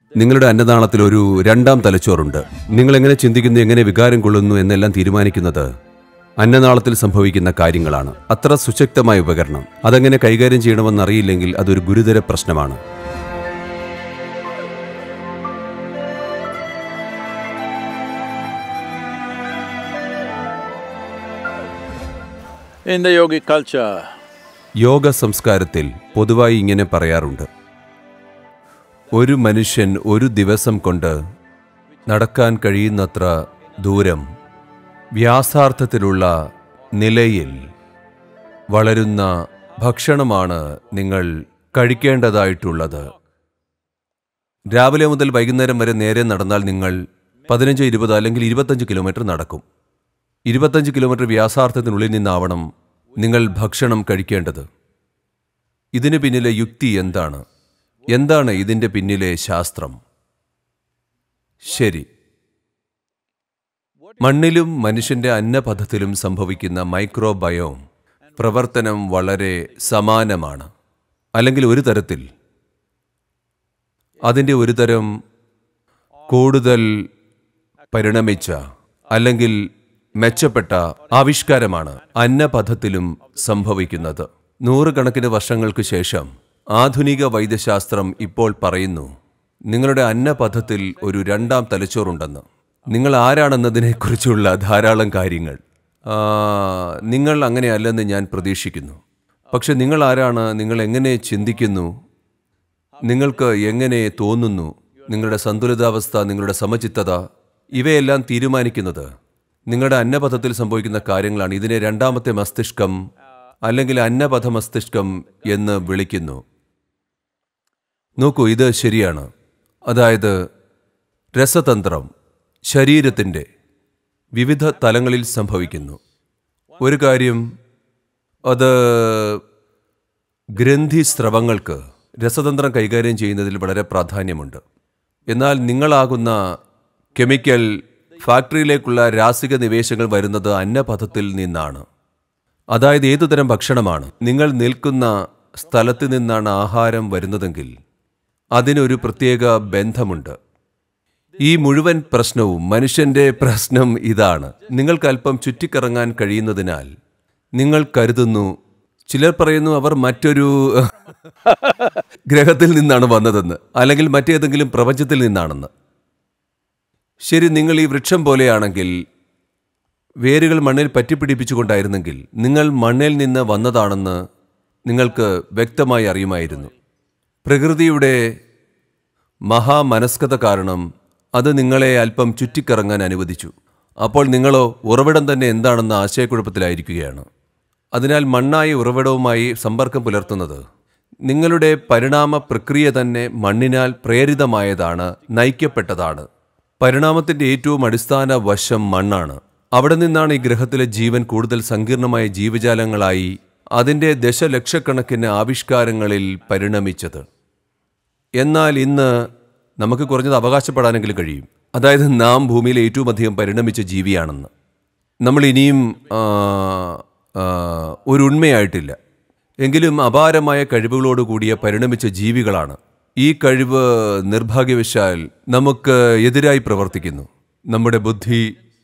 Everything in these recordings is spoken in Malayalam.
നിങ്ങളുടെ അന്നനാളത്തിൽ ഒരു രണ്ടാം തലച്ചോറുണ്ട്. നിങ്ങൾ എങ്ങനെ ചിന്തിക്കുന്നു, എങ്ങനെ വികാരം കൊള്ളുന്നു എന്നെല്ലാം തീരുമാനിക്കുന്നത് അന്നനാളത്തിൽ സംഭവിക്കുന്ന കാര്യങ്ങളാണ്. അത്ര സുശക്തമായ ഉപകരണം. അതെങ്ങനെ കൈകാര്യം ചെയ്യണമെന്നറിയില്ലെങ്കിൽ അതൊരു ഗുരുതര പ്രശ്നമാണ്. In the yogic culture, yoga സംസ്കാരത്തിൽ പൊതുവായി ഇങ്ങനെ പറയാറുണ്ട്: ഒരു മനുഷ്യൻ ഒരു ദിവസം കൊണ്ട് നടക്കാൻ കഴിയുന്നത്ര ദൂരം വ്യാസാർത്ഥത്തിലുള്ള നിലയിൽ വളരുന്ന ഭക്ഷണമാണ് നിങ്ങൾ കഴിക്കേണ്ടതായിട്ടുള്ളത്. രാവിലെ മുതൽ വൈകുന്നേരം വരെ നേരെ നടന്നാൽ നിങ്ങൾ 15, 20 അല്ലെങ്കിൽ 25 കിലോമീറ്റർ നടക്കും. 25 കിലോമീറ്റർ വ്യാസാർത്ഥത്തിനുള്ളിൽ നിന്നാവണം നിങ്ങൾ ഭക്ഷണം കഴിക്കേണ്ടത്. ഇതിന് പിന്നിലെ യുക്തി എന്താണ്? എന്താണ് ഇതിൻ്റെ പിന്നിലെ ശാസ്ത്രം? ശരി, മണ്ണിലും മനുഷ്യന്റെ അന്നപഥത്തിലും സംഭവിക്കുന്ന മൈക്രോബയോം പ്രവർത്തനം വളരെ സമാനമാണ്. അല്ലെങ്കിൽ ഒരു തരത്തിൽ അതിൻ്റെ ഒരു തരം കൂടുതൽ പരിണമിച്ച അല്ലെങ്കിൽ മെച്ചപ്പെട്ട ആവിഷ്കാരമാണ് അന്നപഥത്തിലും സംഭവിക്കുന്നത്. നൂറുകണക്കിന് വർഷങ്ങൾക്ക് ശേഷം ആധുനിക വൈദ്യശാസ്ത്രം ഇപ്പോൾ പറയുന്നു നിങ്ങളുടെ അന്നപഥത്തിൽ ഒരു രണ്ടാം തലച്ചോറുണ്ടെന്ന്. നിങ്ങൾ ആരാണെന്നതിനെക്കുറിച്ചുള്ള ധാരാളം കാര്യങ്ങൾ. നിങ്ങൾ അങ്ങനെയല്ലെന്ന് ഞാൻ പ്രതീക്ഷിക്കുന്നു. പക്ഷെ നിങ്ങൾ ആരാണ്, നിങ്ങൾ എങ്ങനെ ചിന്തിക്കുന്നു, നിങ്ങൾക്ക് എങ്ങനെ തോന്നുന്നു, നിങ്ങളുടെ സന്തുലിതാവസ്ഥ, നിങ്ങളുടെ സമചിത്തത, ഇവയെല്ലാം തീരുമാനിക്കുന്നത് നിങ്ങളുടെ അന്നപഥത്തിൽ സംഭവിക്കുന്ന കാര്യങ്ങളാണ്. ഇതിനെ രണ്ടാമത്തെ മസ്തിഷ്കം അല്ലെങ്കിൽ അന്നപഥ മസ്തിഷ്കം എന്ന് വിളിക്കുന്നു. നോക്കൂ, ഇത് ശരിയാണ്. അതായത് രസതന്ത്രം ശരീരത്തിൻ്റെ വിവിധ തലങ്ങളിൽ സംഭവിക്കുന്നു. ഒരു കാര്യം, അത് ഗ്രന്ഥിസ്രവങ്ങൾക്ക് രസതന്ത്രം കൈകാര്യം ചെയ്യുന്നതിൽ വളരെ പ്രാധാന്യമുണ്ട്. എന്നാൽ നിങ്ങളാകുന്ന കെമിക്കൽ ഫാക്ടറിയിലേക്കുള്ള രാസിക നിവേശങ്ങൾ വരുന്നത് അന്നപഥത്തിൽ നിന്നാണ്. അതായത് ഏതുതരം ഭക്ഷണമാണ് നിങ്ങൾ നിൽക്കുന്ന സ്ഥലത്ത് നിന്നാണ് ആഹാരം വരുന്നതെങ്കിൽ അതിനൊരു പ്രത്യേക ബന്ധമുണ്ട്. ഈ മുഴുവൻ പ്രശ്നവും, മനുഷ്യന്റെ പ്രശ്നം ഇതാണ്. നിങ്ങൾക്ക് അല്പം ചുറ്റിക്കറങ്ങാൻ കഴിയുന്നതിനാൽ നിങ്ങൾ കരുതുന്നു, ചിലർ പറയുന്നു അവർ മറ്റൊരു ഗ്രഹത്തിൽ നിന്നാണ് വന്നതെന്ന്, അല്ലെങ്കിൽ മറ്റേതെങ്കിലും പ്രപഞ്ചത്തിൽ നിന്നാണെന്ന്. ശരി, നിങ്ങൾ ഈ വൃക്ഷം പോലെയാണെങ്കിൽ, വേരുകൾ മണ്ണിൽ പറ്റിപ്പിടിപ്പിച്ചുകൊണ്ടായിരുന്നെങ്കിൽ നിങ്ങൾ മണ്ണിൽ നിന്ന് വന്നതാണെന്ന് നിങ്ങൾക്ക് വ്യക്തമായി അറിയുമായിരുന്നു. പ്രകൃതിയുടെ മഹാമനസ്കത കാരണം അത് നിങ്ങളെ അല്പം ചുറ്റിക്കറങ്ങാൻ അനുവദിച്ചു. അപ്പോൾ നിങ്ങളോ ഉറവിടം തന്നെ എന്താണെന്ന ആശയക്കുഴപ്പത്തിലായിരിക്കുകയാണ്. അതിനാൽ മണ്ണായ ഉറവിടവുമായി സമ്പർക്കം പുലർത്തുന്നത് നിങ്ങളുടെ പരിണാമ പ്രക്രിയ തന്നെ മണ്ണിനാൽ പ്രേരിതമായതാണ്, നയിക്കപ്പെട്ടതാണ്. പരിണാമത്തിൻ്റെ ഏറ്റവും അടിസ്ഥാന വശം മണ്ണാണ്. അവിടെ നിന്നാണ് ഈ ഗ്രഹത്തിലെ ജീവൻ കൂടുതൽ സങ്കീർണമായ ജീവജാലങ്ങളായി അതിൻ്റെ ദശലക്ഷക്കണക്കിന് ആവിഷ്കാരങ്ങളിൽ പരിണമിച്ചത്. എന്നാൽ ഇന്ന് നമുക്ക് കുറഞ്ഞത് അവകാശപ്പെടാനെങ്കിലും കഴിയും, അതായത് നാം ഭൂമിയിലെ ഏറ്റവും അധികം പരിണമിച്ച ജീവിയാണെന്ന്. നമ്മൾ ഇനിയും ഒരു ഉണ്മയായിട്ടില്ല, എങ്കിലും അപാരമായ കഴിവുകളോടുകൂടിയ പരിണമിച്ച ജീവികളാണ്. ഈ കഴിവ് നിർഭാഗ്യവശാൽ നമുക്ക് എതിരായി പ്രവർത്തിക്കുന്നു. നമ്മുടെ ബുദ്ധി,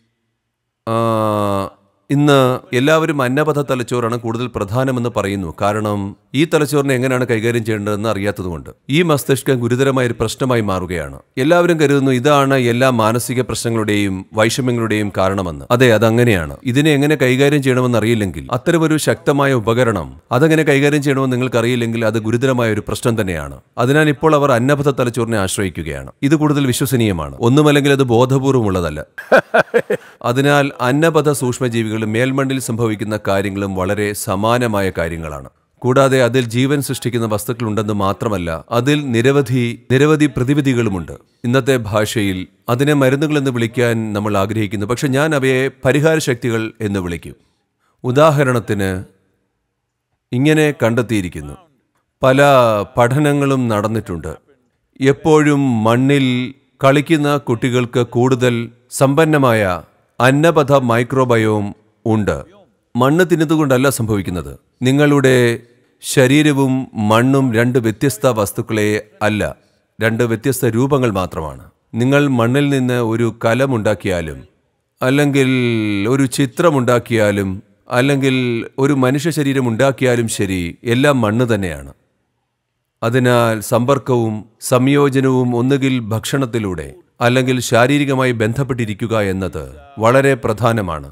ഇന്ന് എല്ലാവരും അന്നപഥ തലച്ചോറാണ് കൂടുതൽ പ്രധാനമെന്ന് പറയുന്നു. കാരണം ഈ തലച്ചോറിനെ എങ്ങനെയാണ് കൈകാര്യം ചെയ്യേണ്ടതെന്ന് അറിയാത്തതുകൊണ്ട് ഈ മസ്തിഷ്കം ഗുരുതരമായ ഒരു പ്രശ്നമായി മാറുകയാണ്. എല്ലാവരും കരുതുന്നു ഇതാണ് എല്ലാ മാനസിക പ്രശ്നങ്ങളുടെയും വൈഷമ്യങ്ങളുടെയും കാരണമെന്ന്. അതെ, അതങ്ങനെയാണ്. ഇതിനെ എങ്ങനെ കൈകാര്യം ചെയ്യണമെന്ന് അറിയില്ലെങ്കിൽ, അത്തരമൊരു ശക്തമായ ഉപകരണം അതെങ്ങനെ കൈകാര്യം ചെയ്യണമെന്ന് നിങ്ങൾക്ക് അറിയില്ലെങ്കിൽ അത് ഗുരുതരമായ ഒരു പ്രശ്നം തന്നെയാണ്. അതിനാൽ ഇപ്പോൾ അവർ അന്നപഥ തലച്ചോറിനെ ആശ്രയിക്കുകയാണ്. ഇത് കൂടുതൽ വിശ്വസനീയമാണ്, ഒന്നുമല്ലെങ്കിൽ അത് ബോധപൂർവമുള്ളതല്ല. അതിനാൽ അന്നപഥ സൂക്ഷ്മജീവികൾ മേൽമണ്ണിൽ സംഭവിക്കുന്ന കാര്യങ്ങളും വളരെ സമാനമായ കാര്യങ്ങളാണ്. കൂടാതെ അതിൽ ജീവൻ സൃഷ്ടിക്കുന്ന വസ്തുക്കളുണ്ടെന്ന് മാത്രമല്ല, അതിൽ നിരവധി പ്രതിവിധികളുമുണ്ട്. ഇന്നത്തെ ഭാഷയിൽ അതിനെ മരുന്നുകളെന്ന് വിളിക്കാൻ നമ്മൾ ആഗ്രഹിക്കുന്നു, പക്ഷെ ഞാൻ അവയെ പരിഹാര ശക്തികൾ എന്ന് വിളിക്കും. ഉദാഹരണത്തിന് ഇങ്ങനെ കണ്ടെത്തിയിരിക്കുന്നു, പല പഠനങ്ങളും നടന്നിട്ടുണ്ട്. എപ്പോഴും മണ്ണിൽ കളിക്കുന്ന കുട്ടികൾക്ക് കൂടുതൽ സമ്പന്നമായ അന്നപഥ മൈക്രോബയോം ഉണ്ട്. മണ്ണ് തിന്നതുകൊണ്ടല്ല സംഭവിക്കുന്നത്. നിങ്ങളുടെ ശരീരവും മണ്ണും രണ്ട് വ്യത്യസ്ത വസ്തുക്കളെ അല്ല. രണ്ട് വ്യത്യസ്ത രൂപങ്ങൾ മാത്രമാണ്. നിങ്ങൾ മണ്ണിൽ നിന്ന് ഒരു കലമുണ്ടാക്കിയാലും, അല്ലെങ്കിൽ ഒരു ചിത്രമുണ്ടാക്കിയാലും, അല്ലെങ്കിൽ ഒരു മനുഷ്യ ശരീരം ഉണ്ടാക്കിയാലും ശരി, എല്ലാം മണ്ണ് തന്നെയാണ്. അതിനാൽ സമ്പർക്കവും സംയോജനവും ഒന്നുകിൽ ഭക്ഷണത്തിലൂടെ അല്ലെങ്കിൽ ശാരീരികമായി ബന്ധപ്പെട്ടിരിക്കുക എന്നത് വളരെ പ്രധാനമാണ്.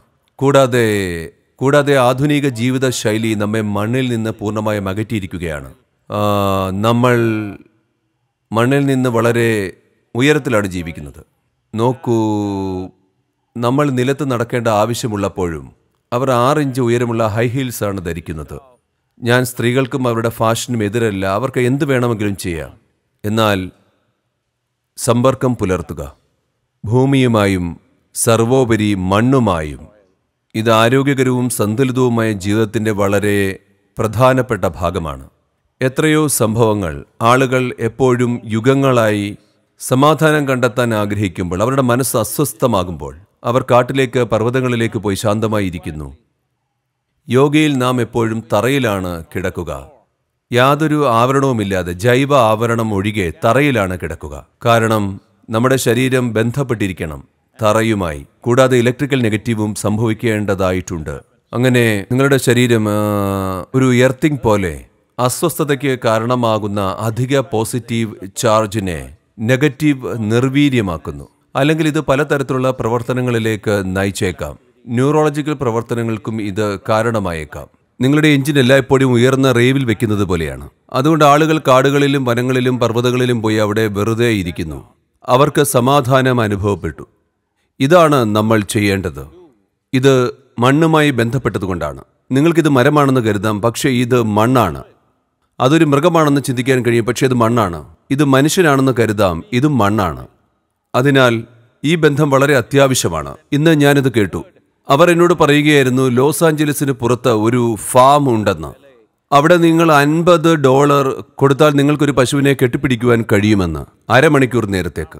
കൂടാതെ ആധുനിക ജീവിത ശൈലി നമ്മെ മണ്ണിൽ നിന്ന് പൂർണ്ണമായും അകറ്റിയിരിക്കുകയാണ്. നമ്മൾ മണ്ണിൽ നിന്ന് വളരെ ഉയരത്തിലാണ് ജീവിക്കുന്നത്. നോക്കൂ, നമ്മൾ നിലത്ത് നടക്കേണ്ട ആവശ്യമുള്ളപ്പോഴും അവർ 6 ഇഞ്ച് ഉയരമുള്ള ഹൈ ഹീൽസ് ആണ് ധരിക്കുന്നത്. ഞാൻ സ്ത്രീകൾക്കും അവരുടെ ഫാഷനും എതിരല്ല, അവർക്ക് എന്ത് വേണമെങ്കിലും ചെയ്യാം. എന്നാൽ സമ്പർക്കം പുലർത്തുക, ഭൂമിയുമായും സർവോപരി മണ്ണുമായും, ഇത് ആരോഗ്യകരവും സന്തുലിതവുമായ ജീവിതത്തിൻ്റെ വളരെ പ്രധാനപ്പെട്ട ഭാഗമാണ്. എത്രയോ സംഭവങ്ങൾ ആളുകൾ എപ്പോഴും യുഗങ്ങളായി സമാധാനം കണ്ടെത്താൻ ആഗ്രഹിക്കുമ്പോൾ, അവരുടെ മനസ്സ് അസ്വസ്ഥമാകുമ്പോൾ അവർ കാട്ടിലേക്ക്, പർവ്വതങ്ങളിലേക്ക് പോയി ശാന്തമായി ഇരിക്കുന്നു. യോഗയിൽ നാം എപ്പോഴും തറയിലാണ് കിടക്കുക. യാതൊരു ആവരണവുമില്ലാതെ, ജൈവ ആവരണം ഒഴികെ തറയിലാണ് കിടക്കുക. കാരണം നമ്മുടെ ശരീരം ബന്ധപ്പെട്ടിരിക്കണം തറയുമായി. കൂടാതെ ഇലക്ട്രിക്കൽ നെഗറ്റീവും സംഭവിക്കേണ്ടതായിട്ടുണ്ട്. അങ്ങനെ നിങ്ങളുടെ ശരീരം ഒരു എർത്തിങ് പോലെ അസ്വസ്ഥതയ്ക്ക് കാരണമാകുന്ന അധിക പോസിറ്റീവ് ചാർജിനെ നെഗറ്റീവ് നിർവീര്യമാക്കുന്നു. അല്ലെങ്കിൽ ഇത് പലതരത്തിലുള്ള പ്രവർത്തനങ്ങളിലേക്ക് നയിച്ചേക്കാം. ന്യൂറോളജിക്കൽ പ്രവർത്തനങ്ങൾക്കും ഇത് കാരണമായേക്കാം. നിങ്ങളുടെ എഞ്ചിൻ എല്ലായ്പ്പോഴും ഉയർന്ന റേവിൽ വെക്കുന്നത് പോലെയാണ്. അതുകൊണ്ട് ആളുകൾ കാടുകളിലും വനങ്ങളിലും പർവ്വതങ്ങളിലും പോയി അവിടെ വെറുതെ ഇരിക്കുന്നു. അവർക്ക് സമാധാനം അനുഭവപ്പെട്ടു. ഇതാണ് നമ്മൾ ചെയ്യേണ്ടത്. ഇത് മണ്ണുമായി ബന്ധപ്പെട്ടതുകൊണ്ടാണ്. നിങ്ങൾക്കിത് മരമാണെന്ന് കരുതാം, പക്ഷേ ഇത് മണ്ണാണ്. അതൊരു മൃഗമാണെന്ന് ചിന്തിക്കാൻ കഴിയും, പക്ഷേ ഇത് മണ്ണാണ്. ഇത് മനുഷ്യനാണെന്ന് കരുതാം, ഇതും മണ്ണാണ്. അതിനാൽ ഈ ബന്ധം വളരെ അത്യാവശ്യമാണ്. ഇന്ന് ഞാനിത് കേട്ടു. അവർ എന്നോട് പറയുകയായിരുന്നു, ലോസ് ആഞ്ചലസിന് പുറത്ത് ഒരു ഫാം ഉണ്ടെന്ന്. അവിടെ നിങ്ങൾ $50 കൊടുത്താൽ നിങ്ങൾക്കൊരു പശുവിനെ കെട്ടിപ്പിടിക്കുവാൻ കഴിയുമെന്ന്, അരമണിക്കൂർ നേരത്തേക്ക്.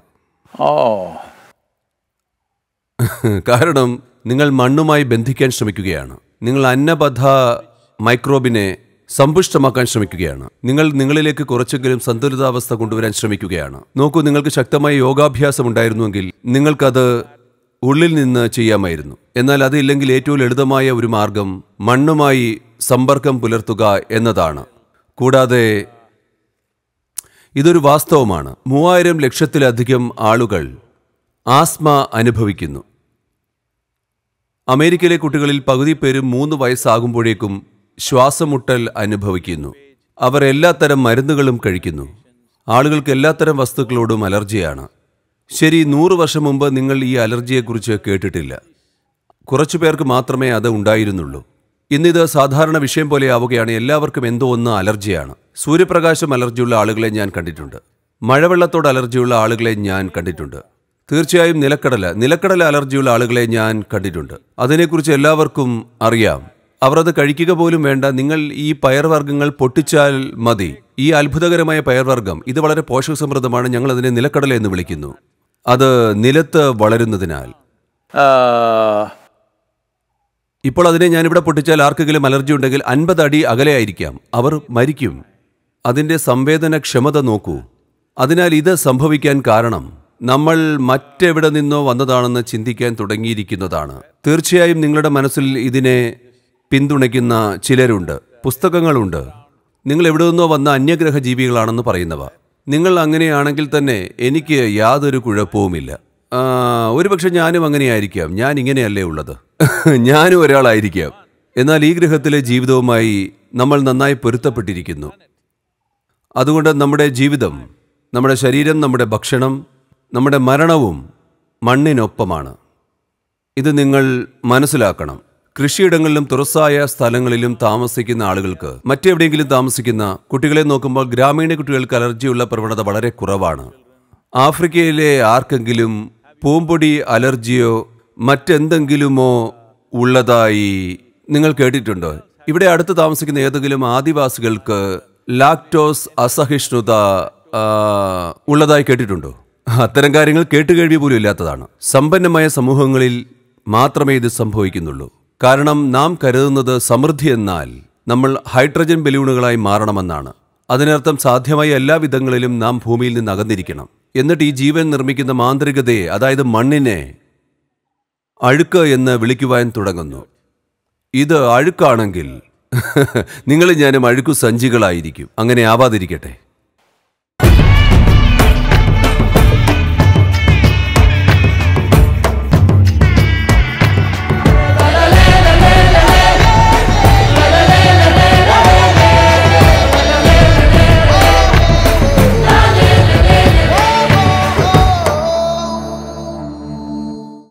കാരണം നിങ്ങൾ മണ്ണുമായി ബന്ധിക്കാൻ ശ്രമിക്കുകയാണ്. നിങ്ങൾ അന്നപഥ മൈക്രോബിനെ സമ്പുഷ്ടമാക്കാൻ ശ്രമിക്കുകയാണ്. നിങ്ങൾ നിങ്ങളിലേക്ക് കുറച്ചെങ്കിലും സന്തുലിതാവസ്ഥ കൊണ്ടുവരാൻ ശ്രമിക്കുകയാണ്. നോക്കൂ, നിങ്ങൾക്ക് ശക്തമായ യോഗാഭ്യാസം ഉണ്ടായിരുന്നുവെങ്കിൽ നിങ്ങൾക്കത് ഉള്ളിൽ നിന്ന് ചെയ്യാമായിരുന്നു. എന്നാൽ അതില്ലെങ്കിൽ ഏറ്റവും ലളിതമായ ഒരു മാർഗം മണ്ണുമായി സമ്പർക്കം പുലർത്തുക എന്നതാണ്. കൂടാതെ ഇതൊരു വാസ്തവമാണ്. 3000 ലക്ഷത്തിലധികം ആളുകൾ ആസ്മ അനുഭവിക്കുന്നു. അമേരിക്കയിലെ കുട്ടികളിൽ പകുതി പേരും 3 വയസ്സാകുമ്പോഴേക്കും ശ്വാസമുട്ടൽ അനുഭവിക്കുന്നു. അവർ എല്ലാത്തരം മരുന്നുകളും കഴിക്കുന്നു. ആളുകൾക്ക് എല്ലാത്തരം വസ്തുക്കളോടും അലർജിയാണ്. ശരി, 100 വർഷം മുമ്പ് നിങ്ങൾ ഈ അലർജിയെക്കുറിച്ച് കേട്ടിട്ടില്ല. കുറച്ചു പേർക്ക് മാത്രമേ അത് ഉണ്ടായിരുന്നുള്ളൂ. ഇന്നിത് സാധാരണ വിഷയം പോലെ ആവുകയാണ്. എല്ലാവർക്കും എന്തോ ഒന്ന് അലർജിയാണ്. സൂര്യപ്രകാശം അലർജിയുള്ള ആളുകളെ ഞാൻ കണ്ടിട്ടുണ്ട്. മഴവെള്ളത്തോട് അലർജിയുള്ള ആളുകളെ ഞാൻ കണ്ടിട്ടുണ്ട്. തീർച്ചയായും നിലക്കടല അലർജിയുള്ള ആളുകളെ ഞാൻ കണ്ടിട്ടുണ്ട്. അതിനെക്കുറിച്ച് എല്ലാവർക്കും അറിയാം. അവർ അത് കഴിക്കുക പോലും വേണ്ട. നിങ്ങൾ ഈ പയർവർഗ്ഗങ്ങൾ പൊട്ടിച്ചാൽ മതി. ഈ അത്ഭുതകരമായ പയർവർഗ്ഗം, ഇത് വളരെ പോഷകസമൃദ്ധമാണ്. ഞങ്ങൾ അതിനെ നിലക്കടല എന്ന് വിളിക്കുന്നു. അത് നിലത്ത് വളരുന്നതിനാൽ. ഇപ്പോൾ അതിനെ ഞാനിവിടെ പൊട്ടിച്ചാൽ ആർക്കെങ്കിലും അലർജി ഉണ്ടെങ്കിൽ 50 അടി അകലെയായിരിക്കാം, അവർ മരിക്കും. അതിൻ്റെ സംവേദനക്ഷമത നോക്കൂ. അതിനാൽ ഇത് സംഭവിക്കാൻ കാരണം നമ്മൾ മറ്റെവിടെ നിന്നോ വന്നതാണെന്ന് ചിന്തിക്കാൻ തുടങ്ങിയിരിക്കുന്നതാണ്. തീർച്ചയായും നിങ്ങളുടെ മനസ്സിൽ ഇതിനെ പിന്തുണയ്ക്കുന്ന ചിലരുണ്ട്, പുസ്തകങ്ങളുണ്ട്. നിങ്ങൾ എവിടെ നിന്നോ വന്ന അന്യഗ്രഹ ജീവികളാണെന്ന് പറയുന്നവ. നിങ്ങൾ അങ്ങനെയാണെങ്കിൽ തന്നെ എനിക്ക് യാതൊരു കുഴപ്പവുമില്ല. ഒരുപക്ഷെ ഞാനും അങ്ങനെയായിരിക്കാം. ഞാൻ ഇങ്ങനെയല്ലേ ഉള്ളത്, ഞാനും ഒരാളായിരിക്കാം. എന്നാൽ ഈ ഗ്രഹത്തിലെ ജീവിതവുമായി നമ്മൾ നന്നായി പൊരുത്തപ്പെട്ടിരിക്കുന്നു. അതുകൊണ്ട് നമ്മുടെ ജീവിതം, നമ്മുടെ ശരീരം, നമ്മുടെ ഭക്ഷണം, നമ്മുടെ മരണവും മണ്ണിനൊപ്പമാണ്. ഇത് നിങ്ങൾ മനസ്സിലാക്കണം. കൃഷിയിടങ്ങളിലും തുറസായ സ്ഥലങ്ങളിലും താമസിക്കുന്ന ആളുകൾക്ക്, മറ്റെവിടെയെങ്കിലും താമസിക്കുന്ന കുട്ടികളെ നോക്കുമ്പോൾ ഗ്രാമീണ കുട്ടികൾക്ക് അലർജിയുള്ള പ്രവണത വളരെ കുറവാണ്. ആഫ്രിക്കയിലെ ആർക്കെങ്കിലും പൂമ്പൊടി അലർജിയോ മറ്റെന്തെങ്കിലുമോ ഉള്ളതായി നിങ്ങൾ കേട്ടിട്ടുണ്ടോ? ഇവിടെ അടുത്ത് താമസിക്കുന്ന ഏതെങ്കിലും ആദിവാസികൾക്ക് ലാക്ടോസ് അസഹിഷ്ണുത ഉള്ളതായി കേട്ടിട്ടുണ്ടോ? അത്തരം കാര്യങ്ങൾ കേട്ടുകേൾവി പോലും ഇല്ലാത്തതാണ്. സമ്പന്നമായ സമൂഹങ്ങളിൽ മാത്രമേ ഇത് സംഭവിക്കുന്നുള്ളൂ. കാരണം നാം കരുതുന്നത് സമൃദ്ധി എന്നാൽ നമ്മൾ ഹൈഡ്രജൻ ബലൂണുകളായി മാറണമെന്നാണ്. അതിനർത്ഥം സാധ്യമായ എല്ലാ വിധങ്ങളിലും നാം ഭൂമിയിൽ നിന്ന് അകന്നിരിക്കണം. എന്നിട്ട് ഈ ജീവൻ നിർമ്മിക്കുന്ന മാന്ത്രികതയെ, അതായത് മണ്ണിനെ അഴുക്ക് എന്ന് വിളിക്കുവാൻ തുടങ്ങുന്നു. ഇത് അഴുക്കാണെങ്കിൽ നിങ്ങളും ഞാനും അഴുക്കു സഞ്ചികളായിരിക്കും. അങ്ങനെ ആവാതിരിക്കട്ടെ.